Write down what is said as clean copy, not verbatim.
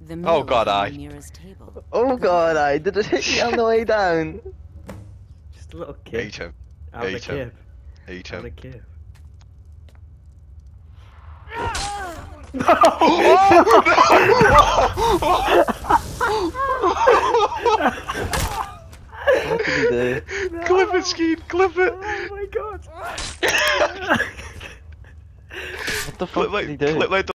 The Oh meal god, from I. the nearest table. Oh god, I did it hit you on the way down? Just a little kip. Eat him. Out the Eat him. kip. Eat Out the him. kip. What did he do? No. Clip it, Skeen, clip it! Oh my god! What the fuck did he do? Clip like